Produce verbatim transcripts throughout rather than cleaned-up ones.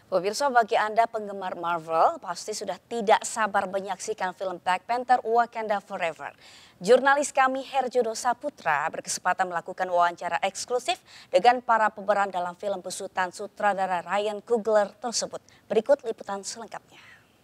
Pemirsa, bagi Anda penggemar Marvel, pasti sudah tidak sabar menyaksikan film Black Panther Wakanda Forever. Jurnalis kami Herjuno Saputra berkesempatan melakukan wawancara eksklusif dengan para pemeran dalam film besutan sutradara Ryan Coogler tersebut. Berikut liputan selengkapnya.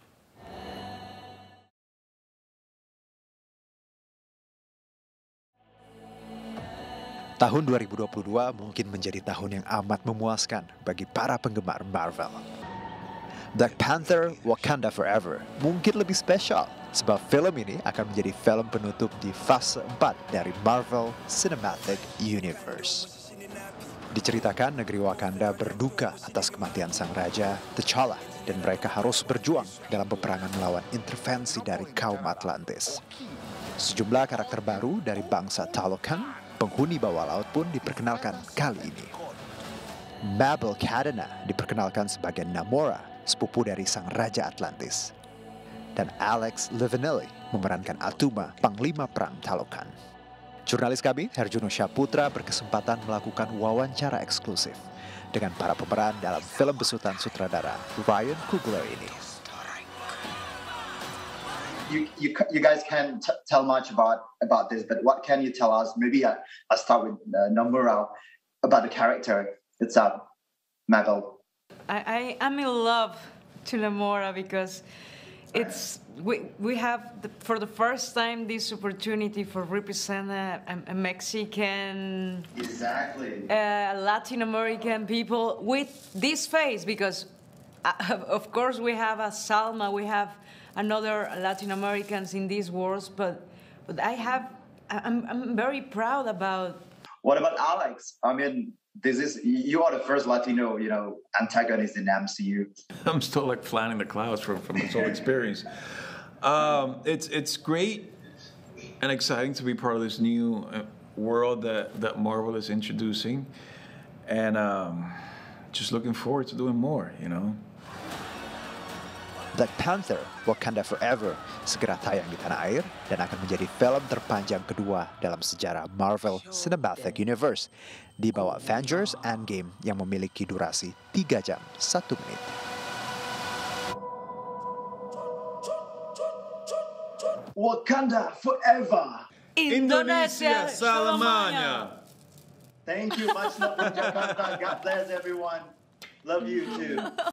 Tahun dua ribu dua puluh dua mungkin menjadi tahun yang amat memuaskan bagi para penggemar Marvel. Black Panther Wakanda Forever mungkin lebih spesial sebab film ini akan menjadi film penutup di fase empat dari Marvel Cinematic Universe. Diceritakan negeri Wakanda berduka atas kematian sang raja T'Challa dan mereka harus berjuang dalam peperangan melawan intervensi dari kaum Atlantis. Sejumlah karakter baru dari bangsa Talokan, penghuni bawah laut pun diperkenalkan kali ini. Mabel Cadena diperkenalkan sebagai Namora, sepupu dari sang Raja Atlantis. Dan Alex Livaneli memerankan Atuma, Panglima Perang Talokan. Jurnalis kami, Herjuno Saputra, berkesempatan melakukan wawancara eksklusif dengan para pemeran dalam film besutan sutradara Ryan Coogler ini. You, you, you guys can't t- tell much about, about this, but what can you tell us? Maybe I, I'll start with uh, Nomura about the character itself, Mabel. I, I am in love to Namora because it's we we have the, for the first time this opportunity for represent a, a Mexican, exactly, uh, Latin American people with this face because uh, of course we have a Salma, we have another Latin Americans in these wars, but but I have I'm I'm very proud about. What about Alex? I mean, this is you are the first Latino, you know, antagonist in the M C U. I'm still like flying the clouds from, from this whole experience. Um, it's it's great and exciting to be part of this new world that, that Marvel is introducing, and um, just looking forward to doing more, you know. Black Panther Wakanda Forever segera tayang di tanah air dan akan menjadi film terpanjang kedua dalam sejarah Marvel Cinematic Universe di bawah Avengers Endgame yang memiliki durasi tiga jam satu menit. Wakanda Forever. Indonesia selamanya. Thank you much love from Jakarta. God bless everyone. Love you too.